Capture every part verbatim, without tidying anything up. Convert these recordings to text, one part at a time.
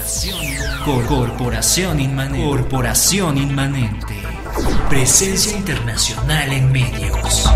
Cor- Corporación Inmanente. Corporación Inmanente. Presencia internacional en medios.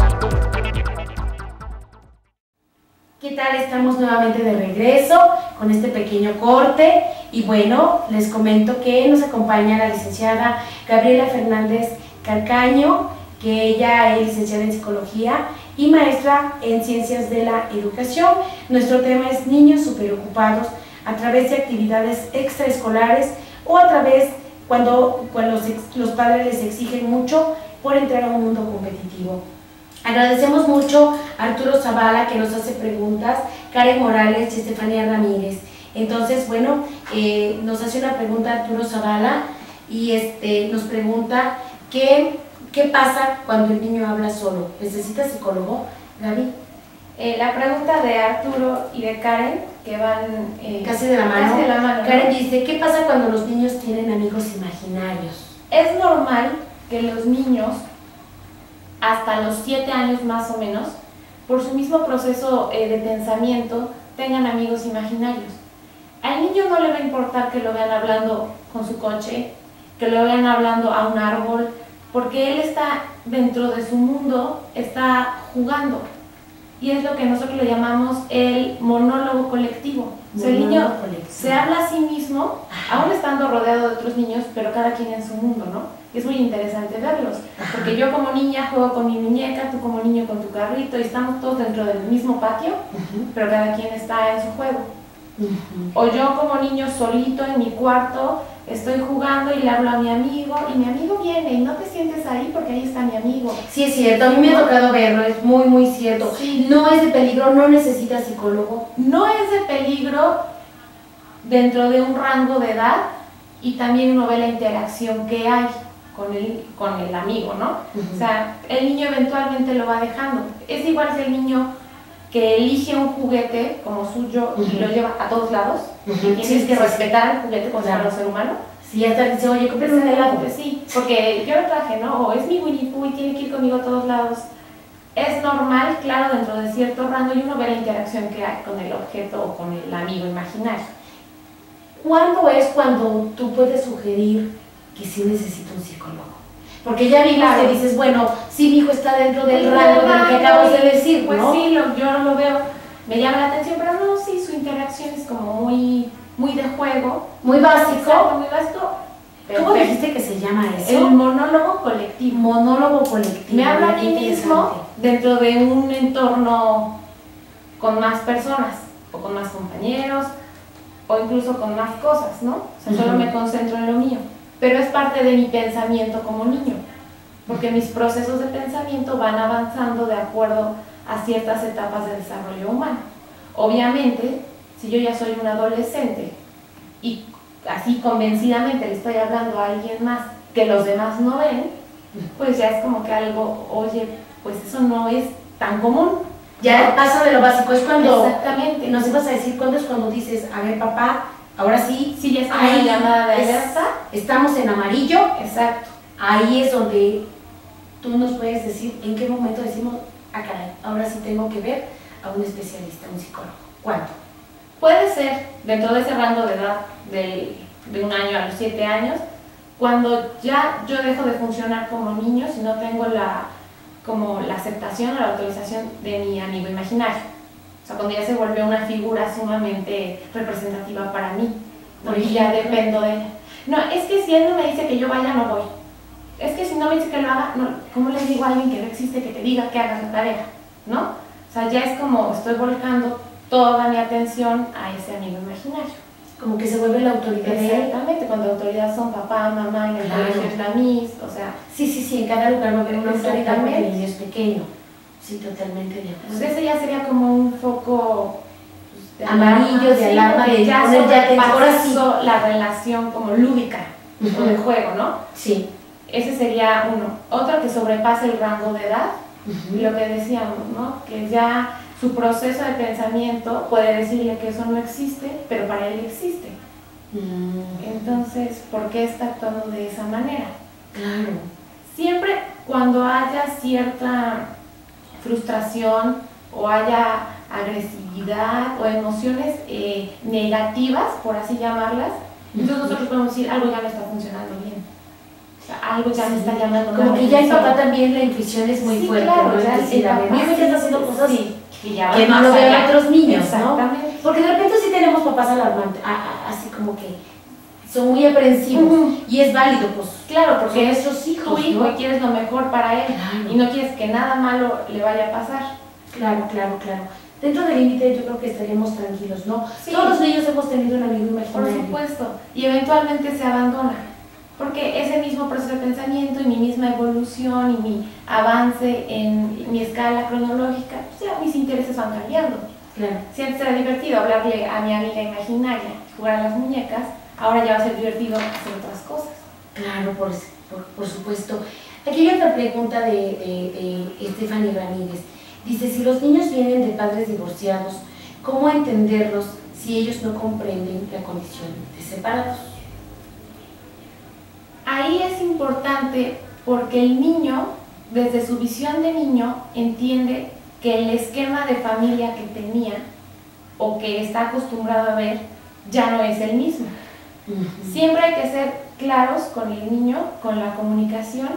¿Qué tal? Estamos nuevamente de regreso con este pequeño corte y bueno, les comento que nos acompaña la licenciada Gabriela Fernández Calcaño, que ella es licenciada en Psicología y maestra en Ciencias de la Educación. Nuestro tema es niños superocupados a través de actividades extraescolares o a través cuando, cuando los, los padres les exigen mucho por entrar a un mundo competitivo. Agradecemos mucho a Arturo Zavala que nos hace preguntas, Karen Morales y Estefanía Ramírez. Entonces, bueno, eh, nos hace una pregunta Arturo Zavala y este, nos pregunta qué, qué pasa cuando el niño habla solo. ¿Necesita psicólogo, Gaby? Eh, la pregunta de Arturo y de Karen, que van eh, casi de la mano. Casi de la mano, Karen ¿no? dice, ¿qué pasa cuando los niños tienen amigos imaginarios? Es normal que los niños, hasta los siete años más o menos, por su mismo proceso eh, de pensamiento, tengan amigos imaginarios. Al niño no le va a importar que lo vean hablando con su coche, que lo vean hablando a un árbol, porque él está dentro de su mundo, está jugando. Y es lo que nosotros le llamamos el monólogo colectivo. O sea, el niño se habla a sí mismo, aún estando rodeado de otros niños, pero cada quien en su mundo, ¿no? Y es muy interesante verlos, porque yo como niña juego con mi muñeca, tú como niño con tu carrito, y estamos todos dentro del mismo patio, uh-huh. pero cada quien está en su juego. Uh-huh. O yo como niño solito en mi cuarto, estoy jugando y le hablo a mi amigo, y mi amigo viene, y no te sientes ahí porque ahí está mi amigo. Sí, es cierto, a mí me ha tocado verlo, es muy, muy cierto. Sí. No es de peligro, no necesita psicólogo. No es de peligro dentro de un rango de edad, y también uno ve la interacción que hay con el, con el amigo, ¿no? Uh-huh. O sea, el niño eventualmente lo va dejando. Es igual que el niño que elige un juguete como suyo uh-huh. y lo lleva a todos lados, uh-huh. y tienes sí, que sí, respetar sí. el juguete como claro. ser humano. Sí, hasta dice, oye, cómprame un helado. Sí, porque yo lo traje, ¿no? O es mi Winnie Pooh y tiene que ir conmigo a todos lados. Es normal, claro, dentro de cierto rango, y uno ve la interacción que hay con el objeto o con el amigo imaginario. ¿Cuándo es cuando tú puedes sugerir que sí necesita un psicólogo? Porque ya vi claro. que dices, bueno, sí, mi hijo está dentro del pues rango del que acabas de decir, pues ¿no? sí, lo, yo lo veo, me llama la atención, pero no, sí, su interacción es como muy, muy de juego. Muy básico. Exacto, muy básico. ¿Cómo dijiste que se llama eso? El monólogo colectivo. Monólogo colectivo. Me habla a mí mismo dentro de un entorno con más personas, o con más compañeros, o incluso con más cosas, ¿no? O sea, uh-huh. solo me concentro en lo mío. Pero es parte de mi pensamiento como niño, porque mis procesos de pensamiento van avanzando de acuerdo a ciertas etapas de desarrollo humano. Obviamente, si yo ya soy un adolescente y así convencidamente le estoy hablando a alguien más que los demás no ven, pues ya es como que algo, oye, pues eso no es tan común. Ya pasa de lo básico, es cuando... Exactamente. Nos ibas a decir, ¿cuándo es cuando dices, a ver papá, ahora sí, sí ya está ahí la llamada de alerta, estamos en amarillo? Exacto. Ahí es donde tú nos puedes decir en qué momento decimos, ah caray, ahora sí tengo que ver a un especialista, un psicólogo. ¿Cuándo? Puede ser dentro de ese rango de edad, de, de un año a los siete años, cuando ya yo dejo de funcionar como niño, si no tengo la, como la aceptación o la autorización de mi amigo imaginario. O sea, cuando ya se vuelve una figura sumamente representativa para mí, porque ya dependo de ella. No, es que si él no me dice que yo vaya, no voy. Es que si no me dice que lo haga, no, ¿cómo le digo a alguien que no existe que te diga que hagas la tarea? ¿No? O sea, ya es como estoy volcando toda mi atención a ese amigo imaginario. Como que se vuelve la autoridad. Exactamente, cuando la autoridad son papá, mamá, en el claro. colegio es la Miss, o sea... Sí, sí, sí, en cada lugar va a haber una autoridad porque el niño es pequeño. Sí, totalmente de acuerdo. Pues ese ya sería como un foco pues, de amarillo, de alarma, sí, de ya sobrepasó sí. la relación como lúdica, uh-huh. o de juego, ¿no? Sí. Ese sería uno. Otro que sobrepasa el rango de edad, uh-huh. lo que decíamos, ¿no? Que ya su proceso de pensamiento puede decirle que eso no existe, pero para él existe. Uh-huh. Entonces, ¿por qué está actuando de esa manera? Claro. Siempre cuando haya cierta frustración o haya agresividad, negatividad o emociones eh, negativas, por así llamarlas, entonces nosotros podemos decir algo ya no está funcionando bien. O sea, algo ya Sí, me está llamando. como que ya el papá también la intuición es muy sí, fuerte, claro, ¿no? ya Es decir, el a ver, papá mi hijo ya está haciendo sí, cosas sí, que, ya que no más lo vean allá. otros niños, ¿no? Exactamente. Porque de repente sí tenemos papás alarmantes, a- a- así como que son muy aprensivos, Uh-huh. y es válido, pues. Claro, porque Son es nuestros hijos, tu hijo ¿no? y quieres lo mejor para él Claro. y no quieres que nada malo le vaya a pasar. Claro, claro, claro. Dentro del límite yo creo que estaríamos tranquilos, ¿no? Sí. Todos los niños hemos tenido un amigo Por imaginario. supuesto, y eventualmente se abandona, porque ese mismo proceso de pensamiento y mi misma evolución y mi avance en mi escala cronológica, pues ya mis intereses van cambiando. Claro. Si antes era divertido hablarle a mi amiga imaginaria, jugar a las muñecas, ahora ya va a ser divertido hacer otras cosas. Claro, por, por, por supuesto. Aquí hay otra pregunta de, de, de Stephanie Ramírez. Dice, si los niños vienen de padres divorciados, ¿cómo entenderlos si ellos no comprenden la condición de separados? Ahí es importante porque el niño, desde su visión de niño, entiende que el esquema de familia que tenía o que está acostumbrado a ver ya no es el mismo. Uh-huh. Siempre hay que ser claros con el niño, con la comunicación,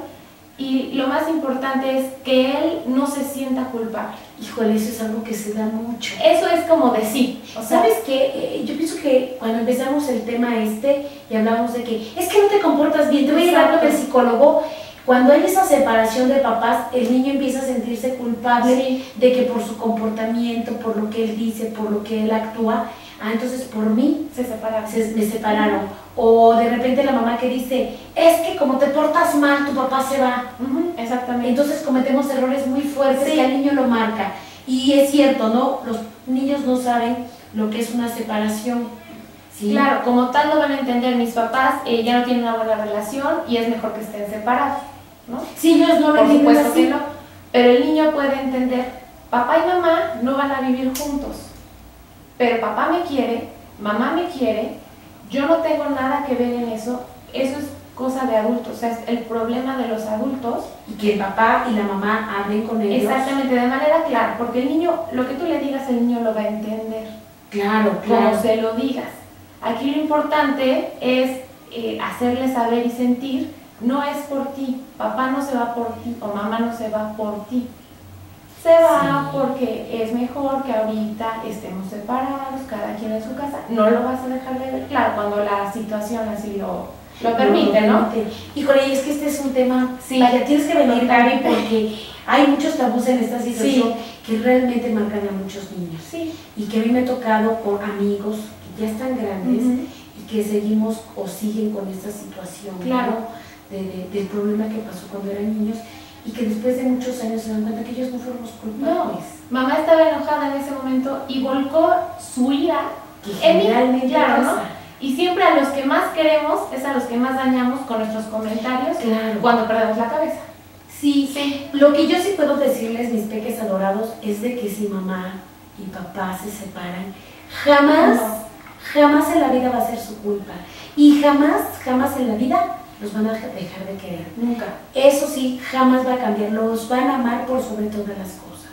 y lo más importante es que él no se sienta culpable. Híjole, eso es algo que se da mucho. Eso es como de sí. O sea, ¿sabes qué? Eh, yo pienso que cuando empezamos el tema este y hablamos de que es que no te comportas bien, te voy a llevar con el psicólogo, cuando hay esa separación de papás, el niño empieza a sentirse culpable Sí. de que por su comportamiento, por lo que él dice, por lo que él actúa, ah, entonces por mí se separaron. se, me separaron. O de repente la mamá que dice, es que como te portas mal, tu papá se va. Uh-huh, exactamente. Entonces cometemos errores muy fuertes Sí. que al niño lo marca. Y es cierto, ¿no? Los niños no saben lo que es una separación. ¿Sí? Claro, como tal no van a entender, mis papás eh, ya no tienen una buena relación y es mejor que estén separados, ¿no? Sí, ellos no lo Por entienden supuesto así. que no, pero el niño puede entender, papá y mamá no van a vivir juntos, pero papá me quiere, mamá me quiere, yo no tengo nada que ver en eso, eso es cosa de adultos, o sea, es el problema de los adultos. Y que el papá y la mamá hablen con ellos. Exactamente, de manera clara, porque el niño, lo que tú le digas, el niño lo va a entender. Claro, claro. Como se lo digas. Aquí lo importante es eh, hacerle saber y sentir, no es por ti, papá no se va por ti o mamá no se va por ti. Se va Sí. porque es mejor que ahorita estemos separados, cada quien en su casa. No lo vas a dejar de ver, claro, cuando la situación así lo, lo permite, ¿no? Híjole, y es que este es un tema, Sí. vaya, tienes que venir, Gaby, porque hay muchos tabús en esta situación que realmente marcan a muchos niños. Sí. Y que a mí me ha tocado con amigos que ya están grandes Uh-huh. y que seguimos o siguen con esta situación, Claro. ¿no? de, de, del problema que pasó cuando eran niños y que después de muchos años se dan cuenta que ellos no fueron los culpables. No, mamá estaba enojada en ese momento y volcó su ira Que en mí, generalmente claro, ¿no? pasa. Y siempre a los que más queremos es a los que más dañamos con nuestros comentarios Claro. cuando perdemos la cabeza. Sí, Sí. lo que yo sí puedo decirles, mis peques adorados, es de que si mamá y papá se separan, jamás, No. jamás en la vida va a ser su culpa. Y jamás, jamás en la vida los van a dejar de querer. Nunca. Eso sí, jamás va a cambiar, los van a amar por sobre todas las cosas.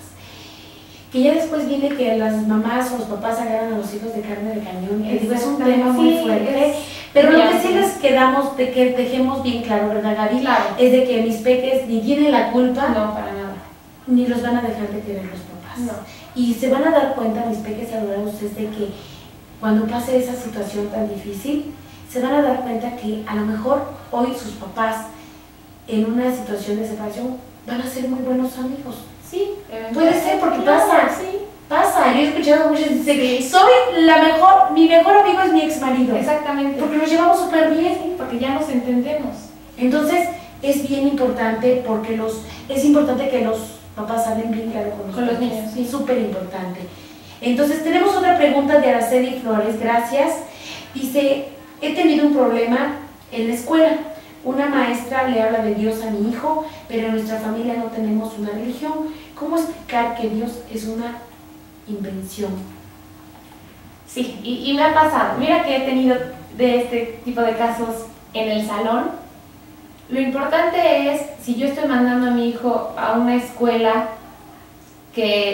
Que ya después viene que las mamás o los papás agarran a los hijos de carne de cañón, que digo, es un tema muy Sí, fuerte, es- pero lo ya, que sí sí. les quedamos, de que dejemos bien claro, ¿verdad, Gaby? Claro. Es de que mis peques ni tienen la culpa, No, para nada. ni los van a dejar de querer los papás. No. Y se van a dar cuenta, mis peques adorados, es de que cuando pase esa situación tan difícil, se van a dar cuenta que a lo mejor hoy sus papás, en una situación de separación, van a ser muy buenos amigos. Sí, Puede ser, porque claro, pasa. Sí. Pasa, yo he escuchado muchos que dicen, soy la mejor, mi mejor amigo es mi ex marido. Exactamente. Porque nos llevamos súper bien. Sí, porque ya nos entendemos. Entonces, es bien importante porque los, es importante que los papás hablen bien claro con los, Con los peques. niños, sí. Súper importante. Entonces, tenemos otra pregunta de Araceli Flores, gracias. Dice, he tenido un problema en la escuela. Una maestra le habla de Dios a mi hijo, pero en nuestra familia no tenemos una religión. ¿Cómo explicar que Dios es una invención? Sí, y, y me ha pasado. Mira que he tenido de este tipo de casos en el salón. Lo importante es, si yo estoy mandando a mi hijo a una escuela que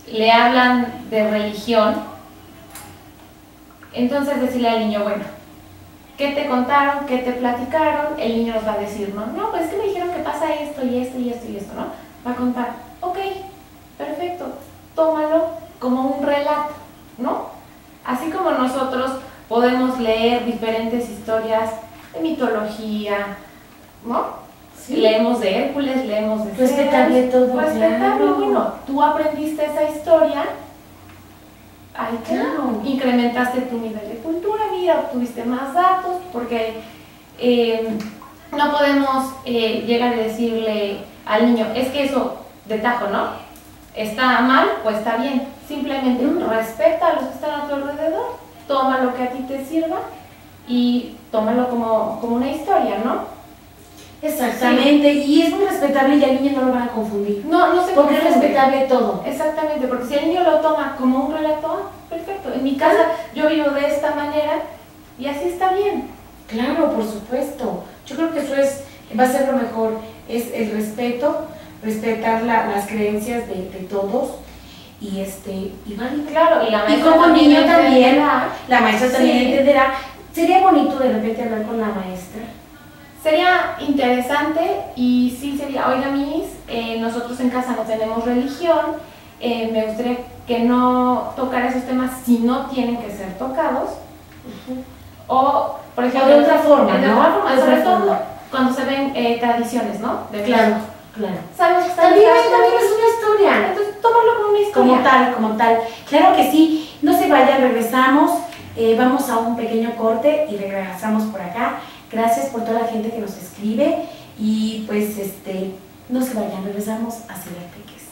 le hablan de religión, entonces decirle al niño, bueno, ¿qué te contaron? ¿Qué te platicaron? El niño nos va a decir, no, no, pues es que me dijeron que pasa esto y esto y esto y esto, ¿no? Va a contar, ok, perfecto, tómalo como un relato, ¿no? Así como nosotros podemos leer diferentes historias de mitología, ¿no? Sí. Leemos de Hércules, leemos de respetable todo, respetable, claro. Bueno, tú aprendiste esa historia, ay, claro, incrementaste tu nivel de cultura, mira, obtuviste más datos, porque eh, no podemos eh, llegar a decirle al niño, es que eso de tajo, ¿no? Está mal o está bien, simplemente mm. respeta a los que están a tu alrededor, toma lo que a ti te sirva y tómalo como, como una historia, ¿no? Exactamente, sí. Y es muy respetable y al niño no lo van a confundir. No, no se Porque confunde. es respetable todo. Exactamente, porque si el niño lo toma como un relato, perfecto. En mi casa yo vivo de esta manera y así está bien. Claro, por supuesto. Yo creo que eso es, va a ser lo mejor, es el respeto, respetar la, las creencias de, de todos. Y este, y vale, claro, y la maestra y como también niño también, entenderá. la maestra también Sí. entenderá. Sería bonito de repente hablar con la maestra. Sería interesante y sí sería, oiga Miss, eh, nosotros en casa no tenemos religión, eh, me gustaría que no tocara esos temas si no tienen que ser tocados. Uh-huh. O, por ejemplo, o de otra forma, de ¿no? otra forma, de sobre otra todo forma. cuando se ven eh, tradiciones, ¿no? De claro, claro. ¿Sabes? También, también es una historia. Entonces, tómalo como una historia. Como tal, como tal. Claro que sí. No se vayan, regresamos. Eh, vamos a un pequeño corte y regresamos por acá. Gracias por toda la gente que nos escribe y pues este, no se vayan, regresamos a Ciberpeques.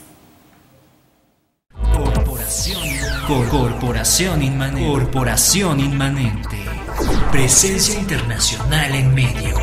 Corporación, Cor Corporación Inmanente. Corporación Inmanente. Presencia internacional en medios.